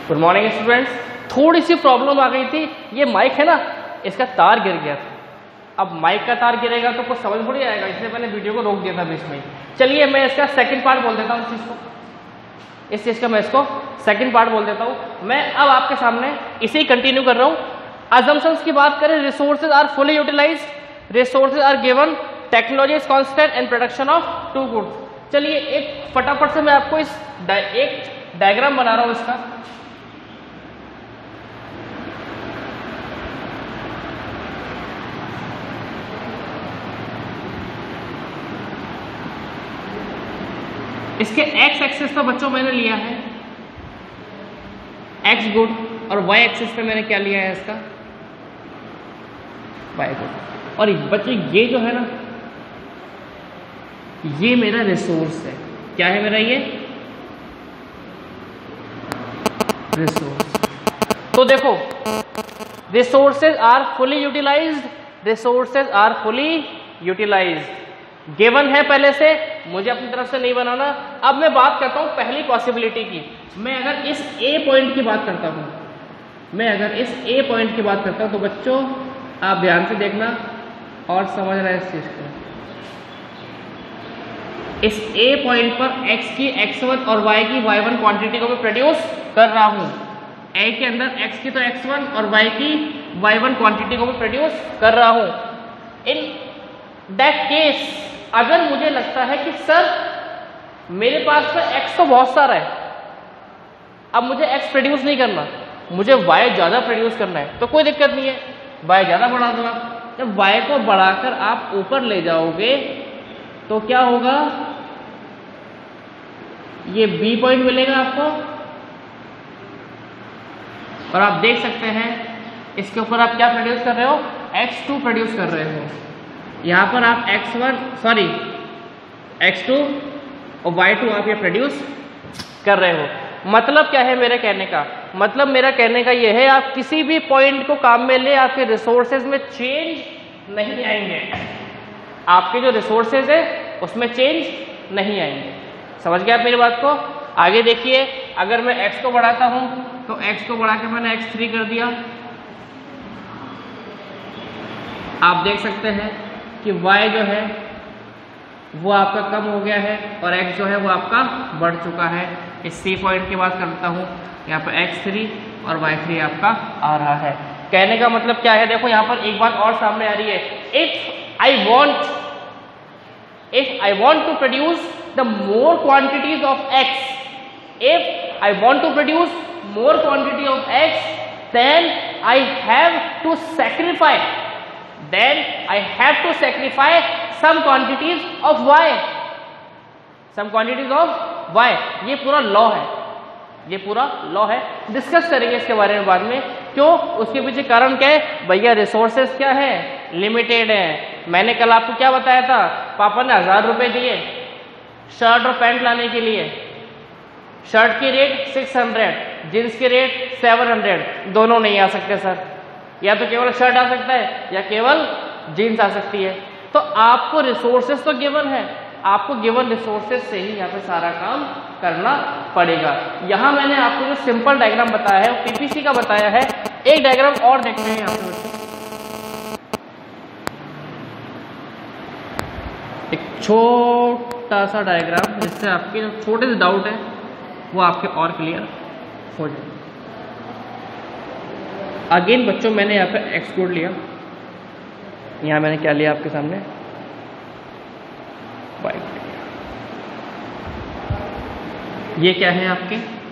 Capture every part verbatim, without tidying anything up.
Good morning students. थोड़ी सी problem आ गई थी, ये माइक है ना, इसका तार गिर गया था। अब माइक का तार गिरेगा तो कुछ समझ थोड़ी आएगा, इसलिए मैंने वीडियो को रोक दिया था बीच में। चलिए मैं इसका सेकंड पार्ट बोल देता हूँ, इस चीज़ को इस चीज़ का मैं इसको सेकंड पार्ट बोल देता हूँ। मैं अब आपके सामने इसे ही कंटिन्यू कर रहा हूँ। अजम्पशंस की बात करें, resources are fully utilised, resources are given, technology is constant and production of two goods. चलिए एक फटाफट से मैं आपको इस एक डायग्राम बना रहा हूँ इसका। इसके एक्स एक्सिस पे बच्चों मैंने लिया है एक्स गुड, और वाई एक्सिस पे मैंने क्या लिया है इसका वाई गुड। और बच्चों ये जो है ना, ये मेरा रिसोर्स है। क्या है मेरा ये रिसोर्स? तो देखो, resources are fully utilised, resources are fully utilised given है पहले से, मुझे अपनी तरफ से नहीं बनाना। अब मैं बात करता हूं पहली पॉसिबिलिटी की। मैं अगर इस ए पॉइंट की बात करता हूं मैं अगर इस ए पॉइंट की बात करता हूं तो बच्चों आप ध्यान से देखना और समझना इस चीज को। इस ए पॉइंट पर x की एक्स वन और y की वाई वन क्वांटिटी को मैं प्रोड्यूस कर रहा हूं। a के अंदर x की तो एक्स वन और y की वाई वन क्वांटिटी को मैं प्रोड्यूस कर रहा हूं। इन दैट केस अगर मुझे लगता है कि सर मेरे पास में x तो बहुत सारा है, अब मुझे x प्रोड्यूस नहीं करना, मुझे y ज़्यादा प्रोड्यूस करना है, तो कोई दिक्कत नहीं है, y ज़्यादा बढ़ा दूंगा। जब y को बढ़ाकर आप ऊपर ले जाओगे तो क्या होगा, ये B पॉइंट मिलेगा आपको, और आप देख सकते हैं इसके ऊपर आप क्या प्रोड्यूस कर रहे हो, एक्स टू प्रोड्यूस कर रहे हो। यहाँ पर आप X one sorry X two और वाई टू आप ये प्रोड्यूस कर रहे हो। मतलब क्या है मेरे कहने का, मतलब मेरा कहने का ये है, आप किसी भी पॉइंट को काम में ले, आपके रिसोर्सेज में चेंज नहीं आएंगे, आपके जो रिसोर्सेज है उसमें चेंज नहीं आएंगे। समझ गए आप मेरी बात को? आगे देखिए, अगर मैं x को बढ़ाता हूं तो x को बढ़ा के मैंने एक्स थ्री कर दिया, आप देख सकते हैं कि y जो है वो आपका कम हो गया है और x जो है वो आपका बढ़ चुका है। इस C पॉइंट की बात करता हूँ, यहाँ पर एक्स थ्री और वाई थ्री आपका आ रहा है। कहने का मतलब क्या है, देखो यहाँ पर एक बात और सामने आ रही है। If I want if I want to produce the more quantities of x, if I want to produce more quantity of x, then I have to sacrifice then I have to sacrifice some quantities of y, some quantities of y। ये पूरा law है, ये पूरा law है, discuss करेंगे इसके बारे में बाद में। क्यों? उसके पीछे कारण क्या है भैया, रिसोर्सेज क्या है, लिमिटेड है। मैंने कल आपको क्या बताया था, पापा ने हजार रुपए दिए शर्ट और पैंट लाने के लिए, शर्ट की रेट सिक्स हंड्रेड, जींस की रेट सेवन हंड्रेड, दोनों नहीं आ सकते सर, या तो केवल शर्ट आ सकता है या केवल जीन्स आ सकती है। तो आपको रिसोर्सेज तो गिवन है, आपको गिवन रिसोर्सेज से ही यहाँ पे सारा काम करना पड़ेगा। यहाँ मैंने आपको जो सिंपल डायग्राम बताया है वो पीपीसी का बताया है। एक डायग्राम और देखते हैं यहाँ पे बच्चों, एक छोटा सा डायग्राम जिससे आपके जो छोटे से डाउट है वो आपके और क्लियर हो जाए। अगेन बच्चों मैंने यहाँ पे एक्सक्लूड लिया, यहाँ मैंने क्या लिया आपके सामने, वाई। ये क्या है आपके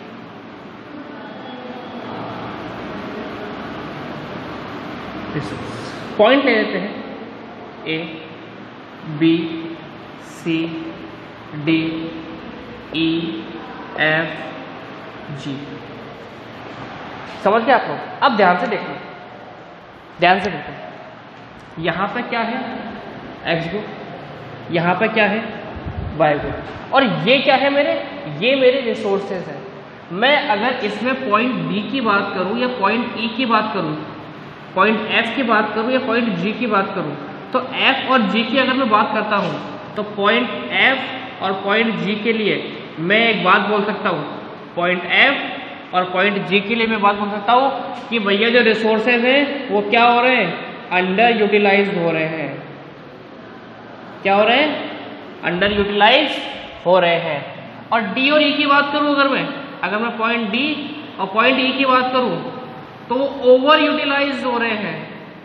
पॉइंट ले लेते हैं, A B C D E F G. समझ गए आप लोग? अब ध्यान से देखना, ध्यान से देखो, यहाँ पे क्या है एक्स गो, यहाँ पे क्या है वाई गो, और ये क्या है मेरे, ये मेरे रिसोर्सेज हैं। मैं अगर इसमें पॉइंट बी की बात करूँ या पॉइंट ई की बात करूँ, पॉइंट एफ की बात करूँ या पॉइंट जी की बात करूँ, तो एफ और जी की अगर मैं बात करता हूँ तो पॉइंट एफ और पॉइंट जी के लिए मैं एक बात बोल सकता हूँ, पॉइंट एफ और पॉइंट जी के लिए मैं बात बोल सकता हूँ कि भैया जो रिसोर्सेज हैं वो क्या हो रहे हैं, अंडर यूटिलाइज हो रहे हैं। क्या हो रहे हैं, अंडर यूटिलाइज हो रहे हैं। और डी और ई की बात करूं, अगर मैं अगर मैं पॉइंट डी और पॉइंट ई की बात करूं तो वो ओवर यूटिलाइज हो रहे हैं।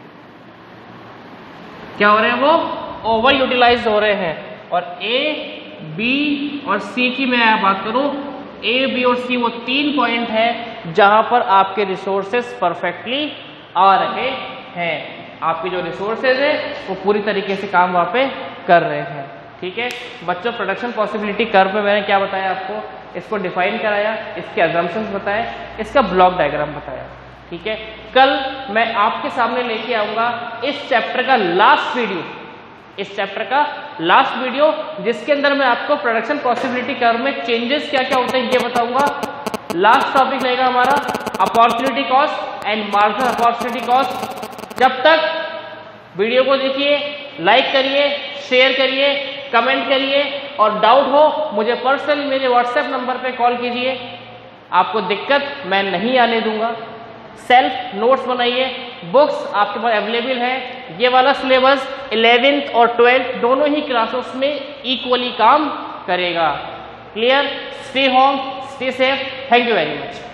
क्या हो रहे हैं, वो ओवर यूटिलाइज हो रहे हैं। और ए बी और सी की मैं बात करूं, ए बी और सी वो तीन पॉइंट है जहां पर आपके रिसोर्सेज परफेक्टली आ रहे हैं। आपके जो रिसोर्सेज है वो पूरी तरीके से काम वहां पे कर रहे हैं। ठीक है बच्चों, प्रोडक्शन पॉसिबिलिटी कर्व में मैंने क्या बताया आपको, इसको डिफाइन कराया, इसके अजम्पशंस बताए, इसका ब्लॉक डायग्राम बताया। ठीक है, कल मैं आपके सामने लेके आऊंगा इस चैप्टर का लास्ट वीडियो, इस चैप्टर का लास्ट वीडियो जिसके अंदर मैं आपको प्रोडक्शन पॉसिबिलिटी कर्व में चेंजेस क्या क्या होते हैं ये बताऊंगा। लास्ट टॉपिक रहेगा हमारा opportunity cost and marginal opportunity cost. जब तक वीडियो को देखिए, लाइक करिए, शेयर करिए, कमेंट करिए और डाउट हो मुझे पर्सनली मेरे व्हाट्सएप नंबर पे कॉल कीजिए। आपको दिक्कत मैं नहीं आने दूंगा। सेल्फ नोट्स बनाइए, बुक्स आपके पास अवेलेबल है। ये वाला सिलेबस इलेवेंथ और ट्वेल्थ दोनों ही क्लासेस में इक्वली काम करेगा। Clear? Stay home, stay safe. Thank you very much.